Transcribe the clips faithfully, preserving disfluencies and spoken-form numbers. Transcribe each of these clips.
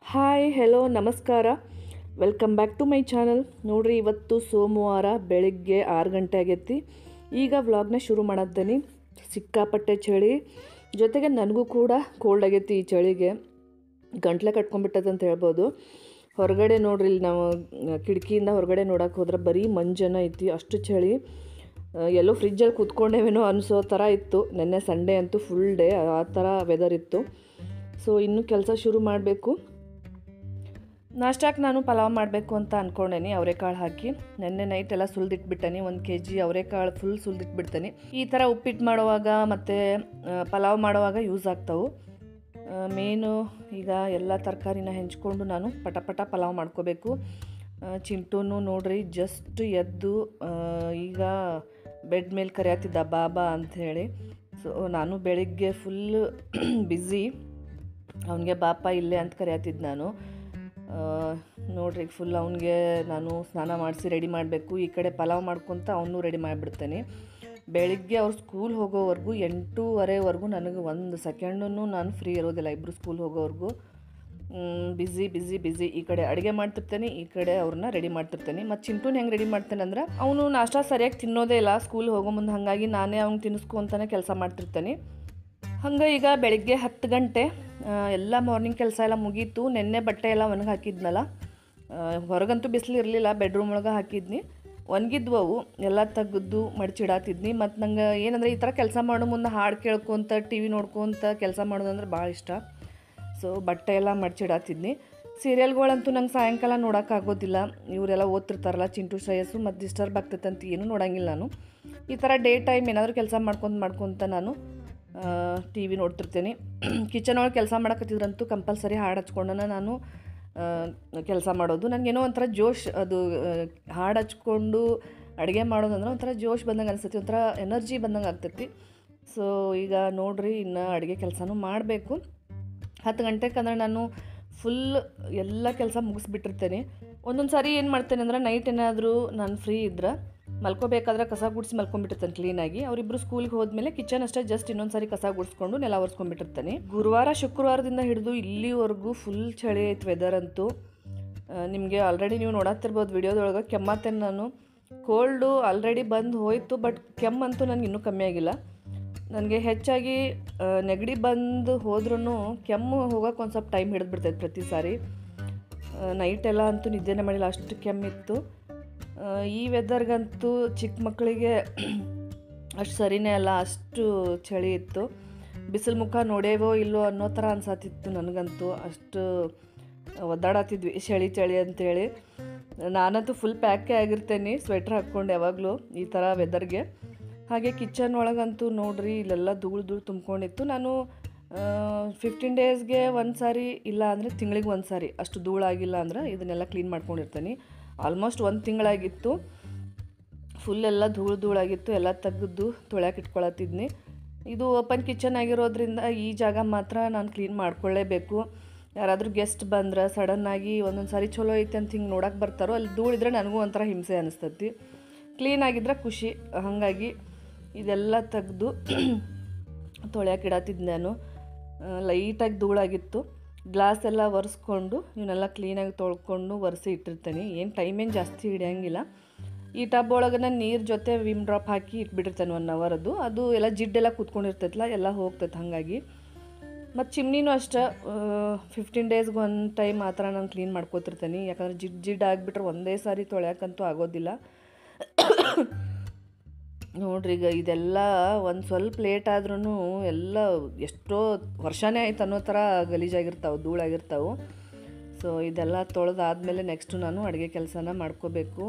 Hi hello ನಮಸ್ಕಾರ welcome back to my channel. ನೋಡ್ರಿ, ಇವತ್ತು ಸೋಮವಾರ ಬೆಳಿಗ್ಗೆ ಆರು ಗಂಟೆ ಆಗೈತಿ. ಈಗ ವ್ಲಾಗ್ನ ಶುರು ಮಾಡತ್ತೇನೆ. ಸಿಕ್ಕಾಪಟ್ಟೆ ಚಳಿ, ಜೊತೆಗೆ ನನಗೂ ಕೂಡ ಕೋಲ್ಡ್ ಆಗೈತಿ. ಈ ಚಳಿಗೆ ಗಂಟ್ಲೆ ಕಟ್ಕೊಂಡ್ಬಿಟ್ಟದಂತ ಅಂತ ಹೇಳ್ಬೋದು. ಹೊರಗಡೆ ನೋಡ್ರಿ, ಇಲ್ಲಿ ನಾವು ಕಿಟಕಿಯಿಂದ ಹೊರಗಡೆ ನೋಡೋಕೆ ಹೋದ್ರೆ ಬರೀ ಮಂಜನ ಐತಿ, ಅಷ್ಟು ಚಳಿ. ಎಲ್ಲೋ ಫ್ರಿಜ್ಜಲ್ಲಿ ಕೂತ್ಕೊಂಡೇವೇನೋ ಅನಿಸೋ ಥರ ಇತ್ತು. ನೆನ್ನೆ ಸಂಡೇ ಅಂತೂ ಫುಲ್ ಡೇ ಆ ಥರ ವೆದರ್ ಇತ್ತು. ಸೊ ಇನ್ನೂ ಕೆಲಸ ಶುರು ಮಾಡಬೇಕು. ನಾಷ್ಟಾಕ್ಕೆ ನಾನು ಪಲಾವ್ ಮಾಡಬೇಕು ಅಂತ ಅಂದ್ಕೊಂಡೇನಿ. ಅವರೆಕಾಳು ಹಾಕಿ ನೆನ್ನೆ ನೈಟ್ ಎಲ್ಲ ಸುಲಿದಿಟ್ಬಿಟ್ಟೇನಿ. ಒಂದು ಕೆ ಜಿ ಅವರೆಕಾಳು ಫುಲ್ ಸುಲಿದಿಟ್ಬಿಡ್ತೇನೆ. ಈ ಥರ ಉಪ್ಪಿಟ್ಟು ಮಾಡುವಾಗ ಮತ್ತು ಪಲಾವ್ ಮಾಡುವಾಗ ಯೂಸ್ ಆಗ್ತಾವೆ. ಮೇನು ಈಗ ಎಲ್ಲ ತರಕಾರಿನ ಹೆಂಚ್ಕೊಂಡು ನಾನು ಪಟ ಪಟ ಪಲಾವ್ ಮಾಡ್ಕೋಬೇಕು. ಚಿಂಟೂನು ನೋಡ್ರಿ ಜಸ್ಟ್ ಎದ್ದು ಈಗ ಬೆಡ್ ಮೇಲೆ ಕರೆಯತ್ತಿದ್ದ ಬಾಬಾ ಅಂಥೇಳಿ. ಸೊ ನಾನು ಬೆಳಿಗ್ಗೆ ಫುಲ್ ಬ್ಯುಸಿ. ಅವನಿಗೆ ಬಾಪ ಇಲ್ಲೇ ಅಂತ ಕರೆಯತ್ತಿದ್ದು ನಾನು. ನೋಡ್ರಿ, ಫುಲ್ ಅವನಿಗೆ ನಾನು ಸ್ನಾನ ಮಾಡಿಸಿ ರೆಡಿ ಮಾಡಬೇಕು. ಈ ಕಡೆ ಪಲಾವ್ ಮಾಡ್ಕೊತ ಅವನು ರೆಡಿ ಮಾಡಿಬಿಡ್ತೇನೆ. ಬೆಳಿಗ್ಗೆ ಅವ್ರು ಸ್ಕೂಲ್ ಹೋಗೋವರೆಗೂ ಎಂಟೂವರೆವರೆಗೂ ನನಗೆ ಒಂದು ಸೆಕೆಂಡೂ ನಾನು ಫ್ರೀ ಇರೋದಿಲ್ಲ. ಇಬ್ಬರು ಸ್ಕೂಲ್ ಹೋಗೋವರೆಗೂ ಬ್ಯುಸಿ ಬ್ಯುಸಿ ಬ್ಯುಸಿ. ಈ ಕಡೆ ಅಡುಗೆ ಮಾಡ್ತಿರ್ತೇನೆ, ಈ ಕಡೆ ಅವ್ರನ್ನ ರೆಡಿ ಮಾಡ್ತಿರ್ತೇನೆ. ಮತ್ತು ಚಿಂಟೂನ ಹೆಂಗೆ ರೆಡಿ ಮಾಡ್ತೇನೆ ಅಂದ್ರೆ, ಅವನು ನಾಷ್ಟ ಸರಿಯಾಗಿ ತಿನ್ನೋದೇ ಇಲ್ಲ ಸ್ಕೂಲ್ ಹೋಗೋ ಮುಂದೆ. ಹಾಗಾಗಿ ನಾನೇ ಅವ್ನಿಗೆ ತಿನ್ನಿಸ್ಕೊಂತಾನೆ ಕೆಲಸ ಮಾಡ್ತಿರ್ತೇನೆ. ಹಂಗೆ ಈಗ ಬೆಳಗ್ಗೆ ಹತ್ತು ಗಂಟೆ ಎಲ್ಲ ಮಾರ್ನಿಂಗ್ ಕೆಲಸ ಎಲ್ಲ ಮುಗೀತು. ನೆನ್ನೆ ಬಟ್ಟೆ ಎಲ್ಲ ಒಣಗಿ ಹಾಕಿದ್ನಲ್ಲ, ಹೊರಗಂತೂ ಬಿಸಿಲು ಇರಲಿಲ್ಲ, ಬೆಡ್ರೂಮ್ ಒಳಗೆ ಹಾಕಿದ್ನಿ. ಒಣಗಿದ್ವು ಅವು ಎಲ್ಲ ತೆಗೆದು ಮಡಚಿಡಾತಿದ್ನಿ. ಮತ್ತು ನಂಗೆ ಏನಂದರೆ, ಈ ಥರ ಕೆಲಸ ಮಾಡೋ ಮುಂದೆ ಹಾಡು ಕೇಳ್ಕೊತ ಟಿ ವಿ ನೋಡ್ಕೊತ ಕೆಲಸ ಮಾಡೋದಂದ್ರೆ ಭಾಳ ಇಷ್ಟ. ಸೊ ಬಟ್ಟೆ ಎಲ್ಲ ಮಡಚಿಡಾತಿದ್ನಿ. ಸೀರಿಯಲ್ಗಳಂತೂ ನಂಗೆ ಸಾಯಂಕಾಲ ನೋಡೋಕ್ಕಾಗೋದಿಲ್ಲ. ಇವರೆಲ್ಲ ಓದ್ತಿರ್ತಾರಲ್ಲ, ಚಿಂಟು ಶ್ರೇಯಸ್ಸು, ಮತ್ತು ಡಿಸ್ಟರ್ಬ್ ಆಗ್ತೈತೆ ಅಂತ ಏನೂ ನೋಡೋಂಗಿಲ್ಲ ನಾನು. ಈ ಥರ ಡೇ ಟೈಮ್ ಏನಾದರೂ ಕೆಲಸ ಮಾಡ್ಕೊತ ಮಾಡ್ಕೊತ ನಾನು ಟಿ ವಿ ನೋಡ್ತಿರ್ತೇನೆ. ಕಿಚನ್ ಒಳಗೆ ಕೆಲಸ ಮಾಡಕತ್ತಿದ್ರಂತೂ ಕಂಪಲ್ಸರಿ ಹಾಡು ಹಚ್ಕೊಂಡನ ನಾನು ಕೆಲಸ ಮಾಡೋದು. ನನಗೇನೋ ಒಂಥರ ಜೋಶ್, ಅದು ಹಾಡು ಹಚ್ಕೊಂಡು ಅಡುಗೆ ಮಾಡೋದಂದ್ರೆ ಒಂಥರ ಜೋಶ್ ಬಂದಂಗೆ ಅನಿಸ್ತೈತಿ, ಒಂಥರ ಎನರ್ಜಿ ಬಂದಂಗೆ ಆಗ್ತೈತಿ. ಸೊ ಈಗ ನೋಡ್ರಿ, ಇನ್ನು ಅಡುಗೆ ಕೆಲಸನೂ ಮಾಡಬೇಕು. ಹತ್ತು ಗಂಟೆಗೆ ಅಂದ್ರೆ ನಾನು ಫುಲ್ ಎಲ್ಲ ಕೆಲಸ ಮುಗಿಸ್ಬಿಟ್ಟಿರ್ತೇನೆ. ಒಂದೊಂದು ಸಾರಿ ಏನು ಮಾಡ್ತೇನೆ ಅಂದ್ರೆ, ನೈಟ್ ಏನಾದರೂ ನಾನು ಫ್ರೀ ಇದ್ರೆ ಮಲ್ಕೋಬೇಕಾದ್ರೆ ಕಸ ಗುಡಿಸಿ ಮಲ್ಕೊಂಡ್ಬಿಟ್ಟಿರ್ತೇನೆ ಕ್ಲೀನಾಗಿ. ಅವರಿಬ್ಬರು ಸ್ಕೂಲ್ಗೆ ಹೋದ್ಮೇಲೆ ಕಿಚನ್ ಅಷ್ಟೇ ಜಸ್ಟ್ ಇನ್ನೊಂದು ಸಾರಿ ಕಸ ಗುಡಿಸ್ಕೊಂಡು ನೆಲ ಒರೆಸ್ಕೊಂಡ್ಬಿಟ್ಟಿರ್ತೇನೆ. ಗುರುವಾರ ಶುಕ್ರವಾರದಿಂದ ಹಿಡಿದು ಇಲ್ಲಿವರೆಗೂ ಫುಲ್ ಚಳಿ ಐತೆ ವೆದರ್ ಅಂತೂ. ನಿಮಗೆ ಆಲ್ರೆಡಿ ನೀವು ನೋಡತ್ತಿರ್ಬೋದು ವಿಡಿಯೋದೊಳಗೆ. ಕೆಮ್ಮತ್ತೇನೆ ನಾನು. ಕೋಲ್ಡು ಆಲ್ರೆಡಿ ಬಂದು ಹೋಯಿತು, ಬಟ್ ಕೆಮ್ಮಂತೂ ನನಗೆ ಇನ್ನೂ ಕಮ್ಮಿ ಆಗಿಲ್ಲ. ನನಗೆ ಹೆಚ್ಚಾಗಿ ನೆಗಡಿ ಬಂದು ಹೋದ್ರೂ ಕೆಮ್ಮು ಹೋಗೋಕೆ ಒಂದು ಸ್ವಲ್ಪ ಟೈಮ್ ಹಿಡಿದ್ಬಿಡ್ತೈತೆ ಪ್ರತಿ ಸಾರಿ. ನೈಟೆಲ್ಲ ಅಂತೂ ನಿದ್ದೆನೇ ಮಾಡಿಲ್ಲ, ಅಷ್ಟು ಕೆಮ್ಮಿತ್ತು. ಈ ವೆದರ್ಗಂತೂ ಚಿಕ್ಕ ಮಕ್ಕಳಿಗೆ ಅಷ್ಟು ಸರಿನೇ ಅಲ್ಲ, ಅಷ್ಟು ಚಳಿ ಇತ್ತು. ಬಿಸಿಲು ಮುಖ ನೋಡೇವೋ ಇಲ್ಲೋ ಅನ್ನೋ ಥರ ಅನ್ಸತ್ತಿತ್ತು ನನಗಂತೂ. ಅಷ್ಟು ಒದ್ದಾಡತ್ತಿದ್ವಿ ಚಳಿ ಚಳಿ ಅಂತೇಳಿ. ನಾನಂತೂ ಫುಲ್ ಪ್ಯಾಕೇ ಆಗಿರ್ತೇನೆ, ಸ್ವೆಟ್ರ್ ಹಾಕ್ಕೊಂಡು ಯಾವಾಗಲೂ ಈ ಥರ ವೆದರ್ಗೆ. ಹಾಗೆ ಕಿಚನ್ ಒಳಗಂತೂ ನೋಡ್ರಿ, ಇಲ್ಲೆಲ್ಲ ಧೂಳು ಧೂಳು ತುಂಬ್ಕೊಂಡಿತ್ತು. ನಾನು ಫಿಫ್ಟೀನ್ ಡೇಸ್ಗೆ ಒಂದು ಸಾರಿ ಇಲ್ಲ ಅಂದರೆ ತಿಂಗಳಿಗೆ ಒಂದು ಸಾರಿ ಅಷ್ಟು ಧೂಳಾಗಿಲ್ಲ ಅಂದ್ರೆ ಇದನ್ನೆಲ್ಲ ಕ್ಲೀನ್ ಮಾಡ್ಕೊಂಡಿರ್ತೀನಿ. ಆಲ್ಮೋಸ್ಟ್ ಒಂದು ತಿಂಗಳಾಗಿತ್ತು, ಫುಲ್ ಎಲ್ಲ ಧೂಳು ಧೂಳಾಗಿತ್ತು. ಎಲ್ಲ ತೆಗೆದು ತೊಳ್ಯಾಕೆ ಇಟ್ಕೊಳತ್ತಿದ್ನಿ. ಇದು ಓಪನ್ ಕಿಚನ್ ಆಗಿರೋದ್ರಿಂದ ಈ ಜಾಗ ಮಾತ್ರ ನಾನು ಕ್ಲೀನ್ ಮಾಡ್ಕೊಳ್ಳೇಬೇಕು. ಯಾರಾದರೂ ಗೆಸ್ಟ್ ಬಂದ್ರೆ ಸಡನ್ನಾಗಿ ಒಂದೊಂದು ಸಾರಿ ಚಲೋ ಐತೆ ಅಂತ ಹಿಂಗೆ ನೋಡೋಕೆ ಬರ್ತಾರೋ, ಅಲ್ಲಿ ಧೂಳಿದ್ರೆ ನನಗೂ ಒಂಥರ ಹಿಂಸೆ ಅನಿಸ್ತೈತಿ. ಕ್ಲೀನಾಗಿದ್ರೆ ಖುಷಿ. ಹಾಗಾಗಿ ಇದೆಲ್ಲ ತೆಗೆದು ತೊಳ್ಯಾಕೆ ಇಡತ್ತಿದ್ದು ನಾನು. ಲೈಟಾಗಿ ಧೂಳಾಗಿತ್ತು. ಗ್ಲಾಸ್ ಎಲ್ಲ ಒರೆಸ್ಕೊಂಡು ಇವನ್ನೆಲ್ಲ ಕ್ಲೀನಾಗಿ ತೊಳ್ಕೊಂಡು ಒರೆಸಿ ಇಟ್ಟಿರ್ತೇನೆ. ಏನು ಟೈಮೇನು ಜಾಸ್ತಿ ಹಿಡಿಯೋಂಗಿಲ್ಲ. ಈ ಟಬ್ ಒಳಗೆ ನಾನು ನೀರು ಜೊತೆ ವಿಮ್ ಡ್ರಾಪ್ ಹಾಕಿ ಇಟ್ಬಿಟ್ಟಿರ್ತೇನೆ ಒನ್ ಅವರದ್ದು. ಅದು ಎಲ್ಲ ಜಿಡ್ಡೆಲ್ಲ ಕೂತ್ಕೊಂಡಿರ್ತೈತಲ್ಲ, ಎಲ್ಲ ಹೋಗ್ತೈತೆ. ಹಾಗಾಗಿ ಮತ್ತು ಚಿಮ್ನಿನೂ ಅಷ್ಟೇ ಫಿಫ್ಟೀನ್ ಡೇಸ್ಗೆ ಒಂದು ಟೈಮ್ ಆ ಥರ ನಾನು ಕ್ಲೀನ್ ಮಾಡ್ಕೋತಿರ್ತೇನೆ. ಯಾಕಂದರೆ ಜಿಡ್ ಜಿಡ್ ಆಗಿಬಿಟ್ರೆ ಒಂದೇ ಸಾರಿ ತೊಳ್ಯಾಕಂತೂ ಆಗೋದಿಲ್ಲ. ನೋಡ್ರಿ, ಈಗ ಇದೆಲ್ಲ ಒಂದು ಸ್ವಲ್ಪ ಲೇಟ್ ಆದ್ರೂ ಎಲ್ಲ ಎಷ್ಟೋ ವರ್ಷನೇ ಆಯ್ತು ಅನ್ನೋ ಥರ ಗಲೀಜಾಗಿರ್ತಾವೆ, ಧೂಳಾಗಿರ್ತಾವೆ. ಸೊ ಇದೆಲ್ಲ ತೊಳೆದಾದ್ಮೇಲೆ ನೆಕ್ಸ್ಟು ನಾನು ಅಡುಗೆ ಕೆಲಸನ ಮಾಡ್ಕೋಬೇಕು.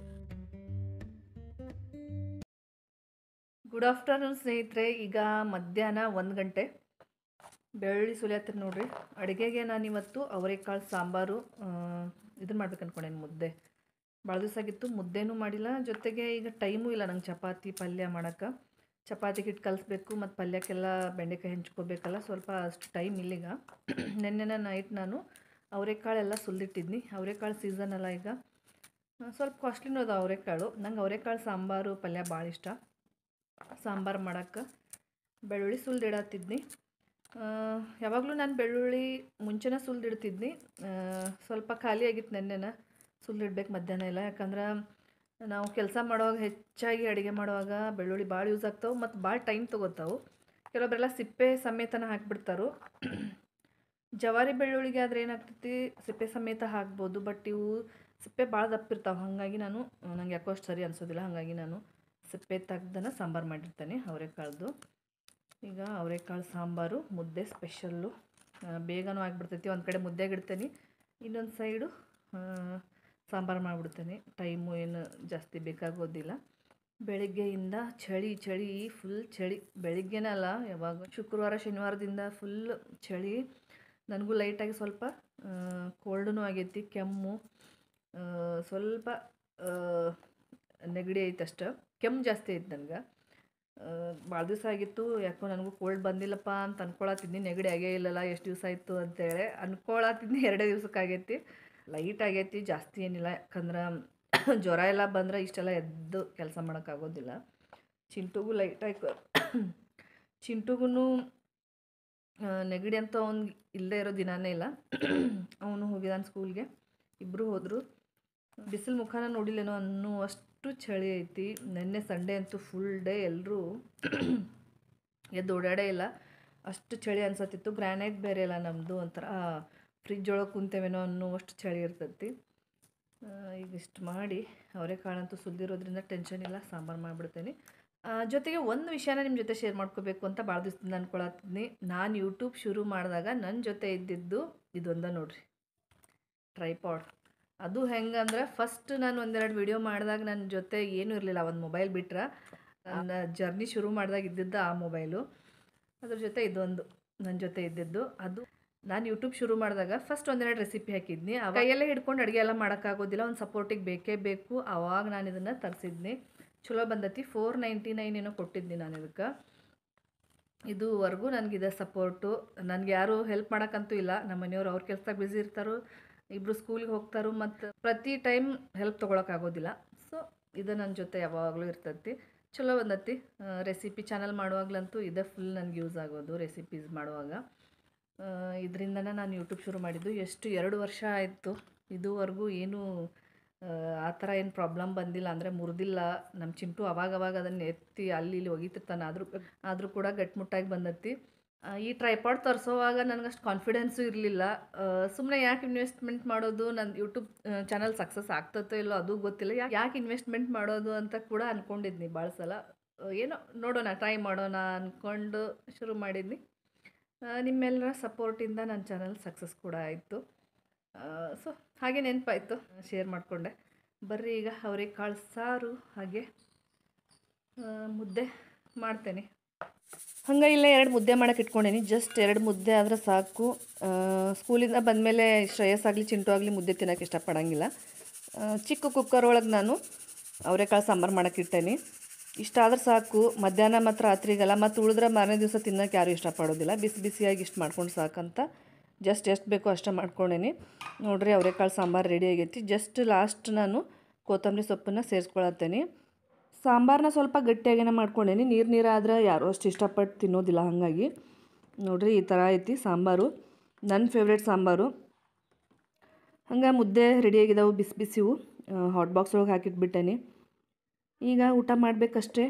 ಗುಡ್ ಆಫ್ಟರ್ನೂನ್ ಸ್ನೇಹಿತರೆ. ಈಗ ಮಧ್ಯಾಹ್ನ ಒಂದು ಗಂಟೆ. ಬೆಳ್ಳುಳ್ಳಿ ಸುಲಿಯತ್ತೀನಿ ನೋಡ್ರಿ. ಅಡುಗೆಗೆ ನಾನಿವತ್ತು ಅವರೆಕಾಳು ಸಾಂಬಾರು ಇದನ್ನು ಮಾಡ್ಬೇಕು ಅಂದ್ಕೊಂಡೇನು, ಮುದ್ದೆ. ಭಾಳ ದಿವಸ ಆಗಿತ್ತು, ಮುದ್ದೆನೂ ಮಾಡಿಲ್ಲ. ಜೊತೆಗೆ ಈಗ ಟೈಮೂ ಇಲ್ಲ ನಂಗೆ ಚಪಾತಿ ಪಲ್ಯ ಮಾಡೋಕ್ಕೆ. ಚಪಾತಿಗೆ ಹಿಟ್ಟು ಕಲಿಸ್ಬೇಕು ಮತ್ತು ಪಲ್ಯಕ್ಕೆಲ್ಲ ಬೆಂಡೆಕಾಯಿ ಹೆಂಚ್ಕೋಬೇಕಲ್ಲ, ಸ್ವಲ್ಪ ಅಷ್ಟು ಟೈಮ್ ಇಲ್ಲಿಗ. ನೆನ್ನೆನ ನೈಟ್ ನಾನು ಅವರೆಕಾಳೆಲ್ಲ ಸುಲಿದಿಟ್ಟಿದ್ನಿ. ಅವರೆಕಾಳು ಸೀಸನ್ ಅಲ್ಲ ಈಗ, ಸ್ವಲ್ಪ ಕಾಸ್ಟ್ಲಿನೂ ಅದು ಅವರೆಕಾಳು. ನಂಗೆ ಅವರೆಕಾಳು ಸಾಂಬಾರು ಪಲ್ಯ ಭಾಳ ಇಷ್ಟ. ಸಾಂಬಾರು ಮಾಡೋಕ್ಕೆ ಬೆಳ್ಳುಳ್ಳಿ ಸುಲಿದಿಡತ್ತಿದ್ನಿ. ಯಾವಾಗಲೂ ನಾನು ಬೆಳ್ಳುಳ್ಳಿ ಮುಂಚೆನೇ ಸುಲಿದಿಡ್ತಿದ್ನಿ. ಸ್ವಲ್ಪ ಖಾಲಿ ಆಗಿತ್ತು ನೆನ್ನೆನ, ಸುಲಿದಿಡ್ಬೇಕು ಮಧ್ಯಾಹ್ನ ಎಲ್ಲ. ಯಾಕಂದ್ರೆ ನಾವು ಕೆಲಸ ಮಾಡುವಾಗ ಹೆಚ್ಚಾಗಿ ಅಡುಗೆ ಮಾಡುವಾಗ ಬೆಳ್ಳುಳ್ಳಿ ಭಾಳ ಯೂಸ್ ಆಗ್ತಾವೆ ಮತ್ತು ಭಾಳ ಟೈಮ್ ತೊಗೋತಾವೆ. ಕೆಲವೊಬ್ಬರೆಲ್ಲ ಸಿಪ್ಪೆ ಸಮೇತನ ಹಾಕಿಬಿಡ್ತಾರೋ. ಜವಾರಿ ಬೆಳ್ಳುಳ್ಳಿಗೆ ಆದರೆ ಏನಾಗ್ತೈತಿ, ಸಿಪ್ಪೆ ಸಮೇತ ಹಾಕ್ಬೋದು, ಬಟ್ ಇವು ಸಿಪ್ಪೆ ಭಾಳ ದಪ್ಪಿರ್ತಾವೆ. ಹಾಗಾಗಿ ನಾನು ನಂಗೆ ಯಾಕೋ ಅಷ್ಟು ಸರಿ ಅನಿಸೋದಿಲ್ಲ. ಹಾಗಾಗಿ ನಾನು ಸಿಪ್ಪೆ ತೆಗ್ದನ ಸಾಂಬಾರು ಮಾಡಿರ್ತೇನೆ ಅವರೆಕಾಳ್ದು. ಈಗ ಅವರೆಕಾಳು ಸಾಂಬಾರು ಮುದ್ದೆ ಸ್ಪೆಷಲ್ಲು, ಬೇಗನೂ ಆಗಿಬಿಡ್ತೈತಿ. ಒಂದು ಕಡೆ ಮುದ್ದೆಗೆ ಇಡ್ತೇನೆ, ಇನ್ನೊಂದು ಸೈಡು ಸಾಂಬಾರು ಮಾಡಿಬಿಡ್ತೇನೆ. ಟೈಮು ಏನು ಜಾಸ್ತಿ ಬೇಕಾಗೋದಿಲ್ಲ. ಬೆಳಿಗ್ಗೆಯಿಂದ ಚಳಿ ಚಳಿ ಫುಲ್ ಚಳಿ. ಬೆಳಿಗ್ಗೆನೇ ಅಲ್ಲ, ಯಾವಾಗ ಶುಕ್ರವಾರ ಶನಿವಾರದಿಂದ ಫುಲ್ ಚಳಿ. ನನಗೂ ಲೈಟಾಗಿ ಸ್ವಲ್ಪ ಕೋಲ್ಡೂ ಆಗೈತಿ, ಕೆಮ್ಮು ಸ್ವಲ್ಪ ನೆಗಡಿ ಐತೆ ಅಷ್ಟೆ. ಕೆಮ್ಮು ಜಾಸ್ತಿ ಐತೆ ನನಗೆ. ಭಾಳ ದಿವಸ ಆಗಿತ್ತು, ಯಾಕೋ ನನಗೂ ಕೋಲ್ಡ್ ಬಂದಿಲ್ಲಪ್ಪ ಅಂತ ಅನ್ಕೊಳತ್ತಿದ್ನಿ. ನೆಗಡಿ ಆಗೇ ಇಲ್ಲಲ್ಲ, ಎಷ್ಟು ದಿವಸ ಆಯಿತು ಅಂತೇಳಿ ಅನ್ಕೊಳತ್ತಿದ್ನಿ. ಎರಡೇ ದಿವ್ಸಕ್ಕೆ ಆಗೈತಿ, ಲೈಟ್ ಆಗೈತಿ, ಜಾಸ್ತಿ ಏನಿಲ್ಲ. ಯಾಕಂದ್ರೆ ಜ್ವರ ಎಲ್ಲ ಬಂದರೆ ಇಷ್ಟೆಲ್ಲ ಎದ್ದು ಕೆಲಸ ಮಾಡೋಕ್ಕಾಗೋದಿಲ್ಲ. ಚಿಂಟುಗೂ ಲೈಟಾಗಿ ಚಿಂಟುಗೂ ನೆಗಡಿ ಅಂತ ಅವ್ನಿಗೆ ಇಲ್ಲದೇ ಇರೋ ದಿನಾನೇ ಇಲ್ಲ. ಅವನು ಹೋಗಿದ್ದಾನೆ ಸ್ಕೂಲ್ಗೆ, ಇಬ್ಬರು ಹೋದರು. ಬಿಸಿಲು ಮುಖಾನ ನೋಡಿಲ್ಲೇನೋ ಅನ್ನೋ ಅಷ್ಟು ಚಳಿ ಐತಿ. ನೆನ್ನೆ ಸಂಡೇ ಅಂತೂ ಫುಲ್ ಡೇ ಎಲ್ಲರೂ ಎದ್ದು ಓಡಾಡೇ ಇಲ್ಲ, ಅಷ್ಟು ಚಳಿ ಅನ್ಸತ್ತಿತ್ತು. ಗ್ರಾನೈಟ್ ಬೇರೆ ಇಲ್ಲ ನಮ್ಮದು, ಒಂಥರ ಫ್ರಿಜ್ ಒಳಗೆ ಕುಂತೇವೇನೋ ಅನ್ನೋ ಅಷ್ಟು ಚಳಿ ಇರ್ತೈತಿ. ಈಗ ಇಷ್ಟು ಮಾಡಿ ಅವರೆಕಾಳಂತೂ ಸುಲಿದಿರೋದ್ರಿಂದ ಟೆನ್ಷನ್ ಇಲ್ಲ, ಸಾಂಬಾರು ಮಾಡಿಬಿಡ್ತೇನೆ. ಜೊತೆಗೆ ಒಂದು ವಿಷಯನ ನಿಮ್ಮ ಜೊತೆ ಶೇರ್ ಮಾಡ್ಕೋಬೇಕು ಅಂತ ಭಾಳ ದಿವಸದಿಂದ ಅಂದ್ಕೊಳತ್ತೀನಿ. ನಾನು ಯೂಟ್ಯೂಬ್ ಶುರು ಮಾಡಿದಾಗ ನನ್ನ ಜೊತೆ ಇದ್ದಿದ್ದು ಇದೊಂದ ನೋಡ್ರಿ, ಟ್ರೈಪಾಡ್. ಅದು ಹೆಂಗಂದ್ರೆ ಫಸ್ಟ್ ನಾನು ಒಂದೆರಡು ವಿಡಿಯೋ ಮಾಡಿದಾಗ ನನ್ನ ಜೊತೆ ಏನೂ ಇರಲಿಲ್ಲ, ಒಂದು ಮೊಬೈಲ್ ಬಿಟ್ರೆ. ನನ್ನ ಜರ್ನಿ ಶುರು ಮಾಡಿದಾಗ ಇದ್ದಿದ್ದು ಆ ಮೊಬೈಲು, ಅದ್ರ ಜೊತೆ ಇದೊಂದು ನನ್ನ ಜೊತೆ ಇದ್ದಿದ್ದು. ಅದು ನಾನು ಯೂಟ್ಯೂಬ್ ಶುರು ಮಾಡಿದಾಗ ಫಸ್ಟ್ ಒಂದೆರಡು ರೆಸಿಪಿ ಹಾಕಿದ್ನಿ. ಅವಾಗ ಕೈಯಲ್ಲೇ ಹಿಡ್ಕೊಂಡು ಅಡುಗೆ ಎಲ್ಲ ಮಾಡೋಕ್ಕಾಗೋದಿಲ್ಲ, ಒಂದು ಸಪೋರ್ಟಿಗೆ ಬೇಕೇ ಬೇಕು. ಆವಾಗ ನಾನು ಇದನ್ನು ತರಿಸಿದ್ನಿ. ಚಲೋ ಬಂದತಿ. ಫೋರ್ ನೈಂಟಿ ನೈನ್ ಏನೋ ಕೊಟ್ಟಿದ್ನಿ ನಾನು ಇದಕ್ಕೆ. ಇದುವರೆಗೂ ನನಗಿದೆ ಸಪೋರ್ಟು. ನನಗೆ ಯಾರು ಹೆಲ್ಪ್ ಮಾಡೋಕ್ಕಂತೂ ಇಲ್ಲ. ನಮ್ಮ ಮನೆಯವರು ಅವ್ರ ಕೆಲಸದಾಗ ಬ್ಯುಸಿ ಇರ್ತಾರೋ, ಇಬ್ಬರು ಸ್ಕೂಲಿಗೆ ಹೋಗ್ತಾರೋ, ಮತ್ತು ಪ್ರತಿ ಟೈಮ್ ಹೆಲ್ಪ್ ತೊಗೊಳಕ್ಕಾಗೋದಿಲ್ಲ. ಸೊ ಇದು ನನ್ನ ಜೊತೆ ಯಾವಾಗಲೂ ಇರ್ತೈತಿ. ಚಲೋ ಬಂದತಿ. ರೆಸಿಪಿ ಚಾನಲ್ ಮಾಡುವಾಗಲಂತೂ ಇದೇ ಫುಲ್ ನನಗೆ ಯೂಸ್ ಆಗೋದು. ರೆಸಿಪೀಸ್ ಮಾಡುವಾಗ ಇದರಿಂದನೇ ನಾನು ಯೂಟ್ಯೂಬ್ ಶುರು ಮಾಡಿದ್ದು. ಎಷ್ಟು ಎರಡು ವರ್ಷ ಆಯಿತು, ಇದುವರೆಗೂ ಏನೂ ಆ ಥರ ಏನು ಪ್ರಾಬ್ಲಮ್ ಬಂದಿಲ್ಲ, ಅಂದರೆ ಮುರಿದಿಲ್ಲ. ನಮ್ಮ ಚಿಂಟು ಅವಾಗವಾಗ ಅದನ್ನು ಎತ್ತಿ ಅಲ್ಲಿ ಇಲ್ಲಿ ಒಗಿತಿರ್ತಾನೆ, ಆದರೂ ಆದರೂ ಕೂಡ ಗಟ್ಟಿಮುಟ್ಟಾಗಿ ಬಂದತಿ. ಈ ಟ್ರೈಪಾಡ್ ತರಿಸೋವಾಗ ನನಗಷ್ಟು ಕಾನ್ಫಿಡೆನ್ಸು ಇರಲಿಲ್ಲ. ಸುಮ್ಮನೆ ಯಾಕೆ ಇನ್ವೆಸ್ಟ್ಮೆಂಟ್ ಮಾಡೋದು, ನನ್ನ ಯೂಟ್ಯೂಬ್ ಚಾನಲ್ ಸಕ್ಸಸ್ ಆಗ್ತತ್ತೋ ಇಲ್ಲೋ ಅದು ಗೊತ್ತಿಲ್ಲ, ಯಾಕೆ ಇನ್ವೆಸ್ಟ್ಮೆಂಟ್ ಮಾಡೋದು ಅಂತ ಕೂಡ ಅಂದ್ಕೊಂಡಿದ್ನಿ ಭಾಳ ಸಲ. ಏನೋ ನೋಡೋಣ, ಟ್ರೈ ಮಾಡೋಣ ಅಂದ್ಕೊಂಡು ಶುರು ಮಾಡಿದ್ನಿ. ನಿಮ್ಮೆಲ್ಲರ ಸಪೋರ್ಟಿಂದ ನನ್ನ ಚಾನಲ್ ಸಕ್ಸಸ್ ಕೂಡ ಆಯಿತು. ಸೊ ಹಾಗೆ ನೆನಪಾಯಿತು, ಶೇರ್ ಮಾಡಿಕೊಂಡೆ. ಬರ್ರಿ ಈಗ ಅವರೆಕಾಳು ಸಾರು ಹಾಗೆ ಮುದ್ದೆ ಮಾಡ್ತೇನೆ. ಹಂಗೆ ಇಲ್ಲೇ ಎರಡು ಮುದ್ದೆ ಮಾಡೋಕೆ ಇಟ್ಕೊಂಡೇನಿ. ಜಸ್ಟ್ ಎರಡು ಮುದ್ದೆ ಆದರೆ ಸಾಕು. ಸ್ಕೂಲಿಂದ ಬಂದಮೇಲೆ ಶ್ರೇಯಸ್ ಆಗಲಿ ಚಿಂಟು ಆಗಲಿ ಮುದ್ದೆ ತಿನ್ನೋಕೆ ಇಷ್ಟಪಡೋಂಗಿಲ್ಲ. ಚಿಕ್ಕ ಕುಕ್ಕರ್ ಒಳಗೆ ನಾನು ಅವರೆಕಾಳು ಸಾಂಬಾರು ಮಾಡೋಕೆ ಇಟ್ಟೇನಿ. ಇಷ್ಟ ಆದ್ರೆ ಸಾಕು, ಮಧ್ಯಾಹ್ನ ಮತ್ತು ರಾತ್ರಿಗೆಲ್ಲ. ಮತ್ತು ಉಳಿದ್ರೆ ಮಾರನೇ ದಿವಸ ತಿನ್ನೋಕೆ ಯಾರೂ ಇಷ್ಟಪಡೋದಿಲ್ಲ. ಬಿಸಿ ಬಿಸಿಯಾಗಿ ಇಷ್ಟು ಮಾಡ್ಕೊಂಡು ಸಾಕಂತ ಜಸ್ಟ್ ಎಷ್ಟು ಬೇಕೋ ಅಷ್ಟೇ ಮಾಡ್ಕೊಂಡೇನಿ. ನೋಡಿರಿ ಅವರೆಕಾಳು ಸಾಂಬಾರು ರೆಡಿ ಆಗೈತಿ. ಜಸ್ಟ್ ಲಾಸ್ಟ್ ನಾನು ಕೊತ್ತಂಬರಿ ಸೊಪ್ಪನ್ನು ಸೇರಿಸ್ಕೊಳತ್ತೇನೆ. ಸಾಂಬಾರನ್ನ ಸ್ವಲ್ಪ ಗಟ್ಟಿಯಾಗೇನೆ ಮಾಡ್ಕೊಂಡೇನಿ. ನೀರು ನೀರಾದ್ರೆ ಯಾರೂ ಅಷ್ಟು ಇಷ್ಟಪಟ್ಟು ತಿನ್ನೋದಿಲ್ಲ. ಹಾಗಾಗಿ ನೋಡಿರಿ ಈ ಥರ ಐತಿ ಸಾಂಬಾರು, ನನ್ನ ಫೇವ್ರೇಟ್ ಸಾಂಬಾರು. ಹಂಗೆ ಮುದ್ದೆ ರೆಡಿಯಾಗಿದ್ದಾವೆ, ಬಿಸಿ ಬಿಸಿವು ಹಾಟ್ ಬಾಕ್ಸ್ ಒಳಗೆ ಹಾಕಿಟ್ಬಿಟ್ಟೇನಿ. ಈಗ ಊಟ ಮಾಡಬೇಕಷ್ಟೇ.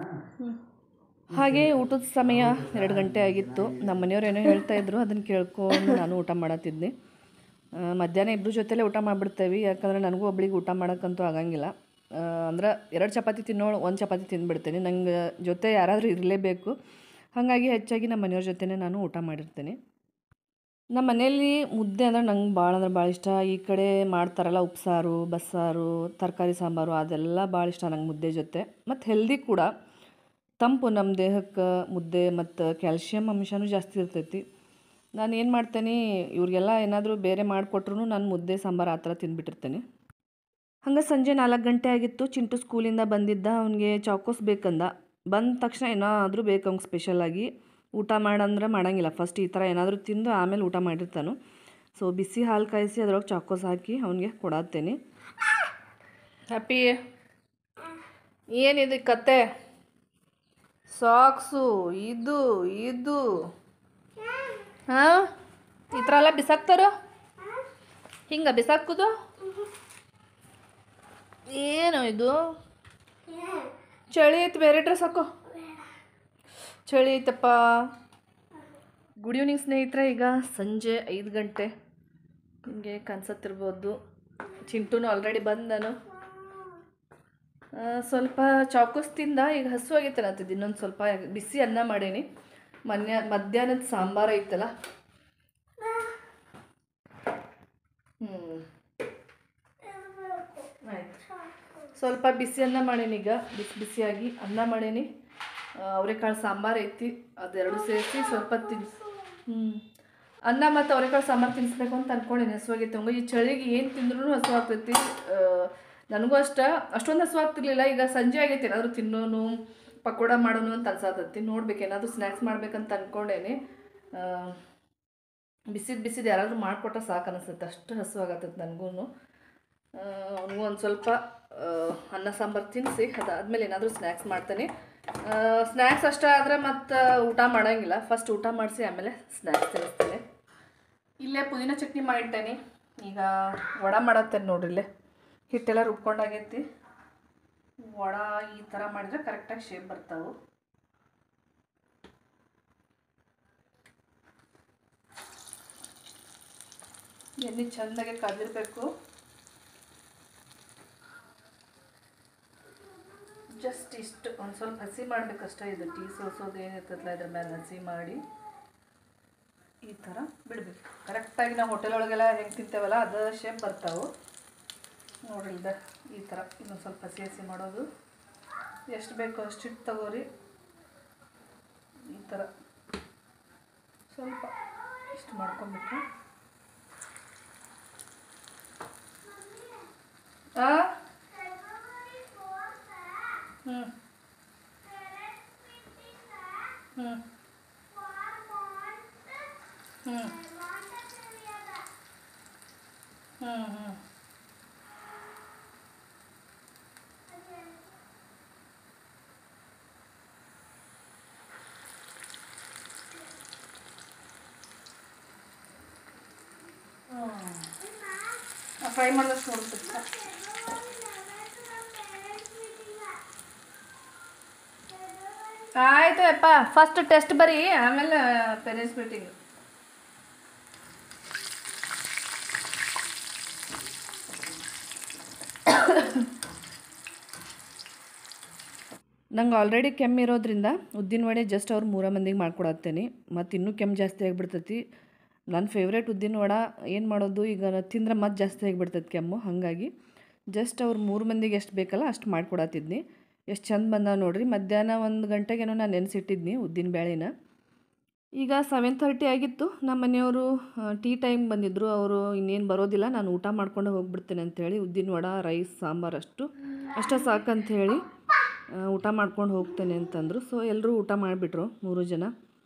ಹಾಗೆ ಊಟದ ಸಮಯ ಎರಡು ಗಂಟೆ ಆಗಿತ್ತು. ನಮ್ಮ ಮನೆಯವ್ರು ಏನೋ ಹೇಳ್ತಾಯಿದ್ರು, ಅದನ್ನು ಕೇಳ್ಕೊಂಡು ನಾನು ಊಟ ಮಾಡತ್ತಿದ್ದೆ. ಮಧ್ಯಾಹ್ನ ಇಬ್ಬರು ಜೊತೆಲೇ ಊಟ ಮಾಡಿಬಿಡ್ತೇವೆ, ಯಾಕಂದರೆ ನನಗೂ ಒಬ್ಳಿಗೆ ಊಟ ಮಾಡೋಕ್ಕಂತೂ ಆಗಂಗಿಲ್ಲ. ಅಂದ್ರೆ ಎರಡು ಚಪಾತಿ ತಿನ್ನೋಳು ಒಂದು ಚಪಾತಿ ತಿಂದುಬಿಡ್ತೇನೆ. ನಂಗೆ ಜೊತೆ ಯಾರಾದರೂ ಇರಲೇಬೇಕು. ಹಾಗಾಗಿ ಹೆಚ್ಚಾಗಿ ನಮ್ಮ ಮನೆಯವ್ರ ಜೊತೆನೇ ನಾನು ಊಟ ಮಾಡಿರ್ತೇನೆ. ನಮ್ಮ ಮನೆಯಲ್ಲಿ ಮುದ್ದೆ ಅಂದ್ರೆ ನಂಗೆ ಭಾಳ ಅಂದ್ರೆ ಭಾಳ ಇಷ್ಟ. ಈ ಕಡೆ ಮಾಡ್ತಾರಲ್ಲ ಉಪ್ಸಾರು, ಬಸ್ಸಾರು, ತರಕಾರಿ ಸಾಂಬಾರು, ಅದೆಲ್ಲ ಭಾಳ ಇಷ್ಟ ನಂಗೆ ಮುದ್ದೆ ಜೊತೆ. ಮತ್ತು ಹೆಲ್ದಿ ಕೂಡ, ತಂಪು ನಮ್ಮ ದೇಹಕ್ಕೆ ಮುದ್ದೆ. ಮತ್ತು ಕ್ಯಾಲ್ಶಿಯಮ್ ಅಂಶನೂ ಜಾಸ್ತಿ ಇರ್ತೈತಿ. ನಾನು ಏನು ಮಾಡ್ತೇನೆ, ಇವ್ರಿಗೆಲ್ಲ ಏನಾದರೂ ಬೇರೆ ಮಾಡಿಕೊಟ್ರು ನಾನು ಮುದ್ದೆ ಸಾಂಬಾರು ಆ ಥರ ತಿಂದುಬಿಟ್ಟಿರ್ತೇನೆ. ಹಂಗೆ ಸಂಜೆ ನಾಲ್ಕು ಗಂಟೆ ಆಗಿತ್ತು. ಚಿಂಟು ಸ್ಕೂಲಿಂದ ಬಂದಿದ್ದ, ಅವನಿಗೆ ಚಾಕೋಸ್ ಬೇಕಂದ. ಬಂದ ತಕ್ಷಣ ಏನಾದರೂ ಬೇಕು ಅವ್ನಿಗೆ ಸ್ಪೆಷಲಾಗಿ. ಊಟ ಮಾಡಂದ್ರೆ ಮಾಡೋಂಗಿಲ್ಲ, ಫಸ್ಟ್ ಈ ಥರ ಏನಾದರೂ ತಿಂದು ಆಮೇಲೆ ಊಟ ಮಾಡಿರ್ತಾನು. ಸೊ ಬಿಸಿ ಹಾಲು ಕಾಯಿಸಿ ಅದ್ರೊಳಗೆ ಚಾಕೋಸ್ ಹಾಕಿ ಅವನಿಗೆ ಕೊಡತ್ತೇನೆ. ಹ್ಯಾಪಿ ಏನಿದೆ ಕತೆ? ಸಾಕ್ಸು ಇದು ಇದು ಹಾಂ ಈ ಥರ ಎಲ್ಲ ಬಿಸಾಕ್ತಾರೋ ಹಿಂಗೆ ಬಿಸಾಕೋದು ಏನು ಇದು ಚಳಿ ಐತಿ ಬೇರೆ ಡ್ರೆಸ್ ಹಾಕೋ ಚಳಿ ಐತಪ್ಪ. ಗುಡ್ ಈವ್ನಿಂಗ್ ಸ್ನೇಹಿತರೆ, ಈಗ ಸಂಜೆ ಐದು ಗಂಟೆ ನಿಮಗೆ ಕಾಣಿಸುತ್ತಿರ್ಬೋದು. ಚಿಂಟೂನು ಆಲ್ರೆಡಿ ಬಂದನು. ಸ್ವಲ್ಪ ಚಾಕೋಸ್ ತಿಂದ, ಈಗ ಹಸು ಆಗೈತೆ ಅಂತಿದ್ದು ಇನ್ನೊಂದು ಸ್ವಲ್ಪ ಬಿಸಿ ಅನ್ನ ಮಾಡೀನಿ. ಮನ್ಯ ಮಧ್ಯಾಹ್ನದ ಸಾಂಬಾರು ಐತಲ್ಲ, ಹ್ಞೂ ಆಯ್ತು. ಸ್ವಲ್ಪ ಬಿಸಿ ಅನ್ನ ಮಾಡೀನಿ, ಈಗ ಬಿಸಿ ಬಿಸಿಯಾಗಿ ಅನ್ನ ಮಾಡೀನಿ. ಅವರೆಕಾಳು ಸಾಂಬಾರು ಐತಿ, ಅದೆರಡು ಸೇರಿಸಿ ಸ್ವಲ್ಪ ತಿನ್ಸಿ ಹ್ಞೂ ಅನ್ನ ಮತ್ತು ಅವರೆಕಾಳು ಸಾಂಬಾರು ತಿನ್ನಿಸ್ಬೇಕು ಅಂತ ಅಂದ್ಕೊಂಡೇನೆ. ಹಸುವಾಗೈತೆ ಹಂಗೆ ಈ ಚಳಿಗೆ ಏನು ತಿಂದ್ರೂ ಹಸು ಆಗ್ತೈತಿ. ನನಗೂ ಅಷ್ಟ ಅಷ್ಟೊಂದು ಹಸು ಆಗ್ತಿರ್ಲಿಲ್ಲ. ಈಗ ಸಂಜೆ ಆಗೈತೆ ಏನಾದರೂ ತಿನ್ನೋನು ಪಕೋಡ ಮಾಡೋನು ಅಂತ ಅನ್ಸಾತೈತಿ. ನೋಡ್ಬೇಕು ಏನಾದರೂ ಸ್ನ್ಯಾಕ್ಸ್ ಮಾಡ್ಬೇಕಂತ ಅಂದ್ಕೊಂಡೇನೆ. ಬಿಸಿದು ಬಿಸಿದು ಯಾರಾದರೂ ಮಾಡಿಕೊಟ್ರೆ ಸಾಕು ಅನಿಸುತ್ತೆ, ಅಷ್ಟು ಹಸು ಆಗತ್ತೈತೆ ನನಗೂ. ಅವನಿಗೂ ಒಂದು ಸ್ವಲ್ಪ ಅನ್ನ ಸಾಂಬಾರು ತಿನ್ನಿಸಿ ಅದಾದಮೇಲೆ ಏನಾದರೂ ಸ್ನ್ಯಾಕ್ಸ್ ಮಾಡ್ತೇನೆ. ಸ್ನ್ಯಾಕ್ಸ್ ಅಷ್ಟೇ ಆದರೆ ಮತ್ತು ಊಟ ಮಾಡೋಂಗಿಲ್ಲ, ಫಸ್ಟ್ ಊಟ ಮಾಡಿಸಿ ಆಮೇಲೆ ಸ್ನ್ಯಾಕ್ಸ್ ತಿನ್ನಿಸ್ತೇನೆ. ಇಲ್ಲೇ ಪುದೀನ ಚಟ್ನಿ ಮಾಡಿಟ್ಟೇನೆ. ಈಗ ವಡ ಮಾಡತ್ತೇನೆ ನೋಡ್ರಿ. ಇಲ್ಲೇ ಹಿಟ್ಟೆಲ್ಲ ರುಬ್ಕೊಂಡಾಗೈತಿ. ವಡ ಈ ಥರ ಮಾಡಿದರೆ ಕರೆಕ್ಟಾಗಿ ಶೇಪ್ ಬರ್ತಾವೆ. ಎಣ್ಣೆ ಚೆಂದಾಗೆ ಕಾದಿರಬೇಕು. ಜಸ್ಟ್ ಇಷ್ಟು ಒಂದು ಸ್ವಲ್ಪ ಹಸಿ ಮಾಡಬೇಕಷ್ಟೇ. ಇದು ಟೀ ಸೋಸೋದು ಏನಿರ್ತದಲ್ಲ ಇದ್ರ ಮೇಲೆ ಹಸಿ ಮಾಡಿ ಈ ಥರ ಬಿಡಬೇಕು. ಕರೆಕ್ಟಾಗಿ ನಾವು ಹೋಟೆಲ್ ಒಳಗೆಲ್ಲ ಹೆಂಗೆ ತಿಂತೇವಲ್ಲ ಅದು ಶೇಪ್ ಬರ್ತಾವೆ ನೋಡ್ರಿ. ಇದ ಈ ಥರ ಇನ್ನೊಂದು ಸ್ವಲ್ಪ ಹಸಿ ಹಸಿ ಮಾಡೋದು. ಎಷ್ಟು ಬೇಕೋ ಅಷ್ಟು ಹಿಟ್ಟು ತಗೋರಿ. ಈ ಥರ ಸ್ವಲ್ಪ ಇಷ್ಟು ಮಾಡ್ಕೊಬೇಕು. ಆ ಹ್ಞೂ ಹ್ಞೂ ಹ್ಞೂ ಹ್ಞೂ ಹ್ಞೂ ಫ್ರೈ ಮಾಡಿದಷ್ಟು ನೋಡ್ಬೇಕು. ಆಯಿತು ಅಪ್ಪ, ಫಸ್ಟ್ ಟೆಸ್ಟ್ ಬರೀ ಆಮೇಲೆ ಪೇರೆಂಟ್ಸ್ ಮೀಟಿಂಗ್. ನಂಗೆ ಆಲ್ರೆಡಿ ಕೆಮ್ಮು ಇರೋದ್ರಿಂದ ಉದ್ದಿನ ವಡೆ ಜಸ್ಟ್ ಅವ್ರು ಮೂರ ಮಂದಿಗೆ ಮಾಡ್ಕೊಡತ್ತೇನೆ. ಮತ್ತು ಇನ್ನೂ ಕೆಮ್ಮು ಜಾಸ್ತಿ ಆಗಿಬಿಡ್ತೈತಿ. ನನ್ನ ಫೇವ್ರೇಟ್ ಉದ್ದಿನ ವಡೆ ಏನು ಮಾಡೋದು, ಈಗ ತಿಂದ್ರೆ ಮತ್ತೆ ಜಾಸ್ತಿ ಆಗಿಬಿಡ್ತೈತಿ ಕೆಮ್ಮು. ಹಾಗಾಗಿ ಜಸ್ಟ್ ಅವ್ರು ಮೂರು ಮಂದಿಗೆ ಎಷ್ಟು ಬೇಕಲ್ಲ ಅಷ್ಟು ಮಾಡ್ಕೊಡತ್ತಿದ್ನಿ. ಎಷ್ಟು ಚಂದ ಬಂದಾವ ನೋಡಿರಿ. ಮಧ್ಯಾಹ್ನ ಒಂದು ಗಂಟೆಗೇನೋ ನಾನು ನೆನೆಸಿಟ್ಟಿದ್ನಿ ಉದ್ದಿನ ಬೇಳೆನ. ಈಗ ಸೆವೆನ್ ಥರ್ಟಿ ಆಗಿತ್ತು. ನಮ್ಮ ಮನೆಯವರು ಟೀ ಟೈಮ್ ಬಂದಿದ್ದರು. ಅವರು ಇನ್ನೇನು ಬರೋದಿಲ್ಲ, ನಾನು ಊಟ ಮಾಡ್ಕೊಂಡು ಹೋಗ್ಬಿಡ್ತೇನೆ ಅಂಥೇಳಿ ಉದ್ದಿನ ವಡೆ ರೈಸ್ ಸಾಂಬಾರು ಅಷ್ಟು ಅಷ್ಟೇ ಸಾಕಂಥೇಳಿ ಊಟ ಮಾಡ್ಕೊಂಡು ಹೋಗ್ತೇನೆ ಅಂತಂದರು. ಸೊ ಎಲ್ಲರೂ ಊಟ ಮಾಡಿಬಿಟ್ರು, ಮೂರು ಜನ.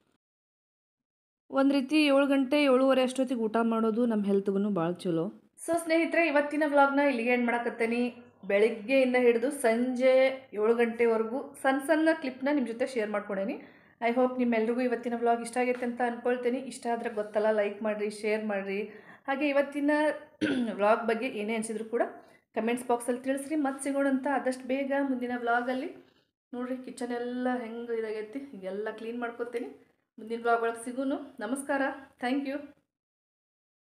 ಒಂದು ರೀತಿ ಏಳು ಗಂಟೆ ಏಳುವರೆ ಅಷ್ಟೊತ್ತಿಗೆ ಊಟ ಮಾಡೋದು ನಮ್ಮ ಹೆಲ್ತ್ಗೂ ಭಾಳ ಚಲೋ. ಸೊ ಸ್ನೇಹಿತರೆ, ಇವತ್ತಿನ ವ್ಲಾಗ್ನ ಇಲ್ಲಿಗೆ ಎಂಡ್ ಮಾಡಕತ್ತೇನೆ. ಬೆಳಿಗ್ಗೆಯಿಂದ ಹಿಡಿದು ಸಂಜೆ ಏಳು ಗಂಟೆವರೆಗೂ ಸಣ್ಣ ಸಣ್ಣ ಕ್ಲಿಪ್ನ ನಿಮ್ಮ ಜೊತೆ ಶೇರ್ ಮಾಡ್ಕೊಂಡೇನಿ. ಐ ಹೋಪ್ ನಿಮ್ಮೆಲ್ರಿಗೂ ಇವತ್ತಿನ ವ್ಲಾಗ್ ಇಷ್ಟ ಆಗೈತೆ ಅಂತ ಅಂದ್ಕೊಳ್ತೀನಿ. ಇಷ್ಟ ಆದರೆ ಗೊತ್ತಲ್ಲ, ಲೈಕ್ ಮಾಡಿರಿ, ಶೇರ್ ಮಾಡಿರಿ. ಹಾಗೆ ಇವತ್ತಿನ ವ್ಲಾಗ್ ಬಗ್ಗೆ ಏನೇ ಅನಿಸಿದ್ರು ಕೂಡ ಕಮೆಂಟ್ಸ್ ಬಾಕ್ಸಲ್ಲಿ ತಿಳಿಸ್ರಿ. ಮತ್ತೆ ಸಿಗೋಣಂತ ಆದಷ್ಟು ಬೇಗ ಮುಂದಿನ ವ್ಲಾಗಲ್ಲಿ. ನೋಡಿರಿ ಕಿಚನ್ ಎಲ್ಲ ಹೆಂಗೆ ಇದಾಗೈತಿ, ಈಗೆಲ್ಲ ಕ್ಲೀನ್ ಮಾಡ್ಕೊತೀನಿ. ಮುಂದಿನ ವ್ಲಾಗ್ ಒಳಗೆ ಸಿಗೋನು. ನಮಸ್ಕಾರ, ಥ್ಯಾಂಕ್ ಯು.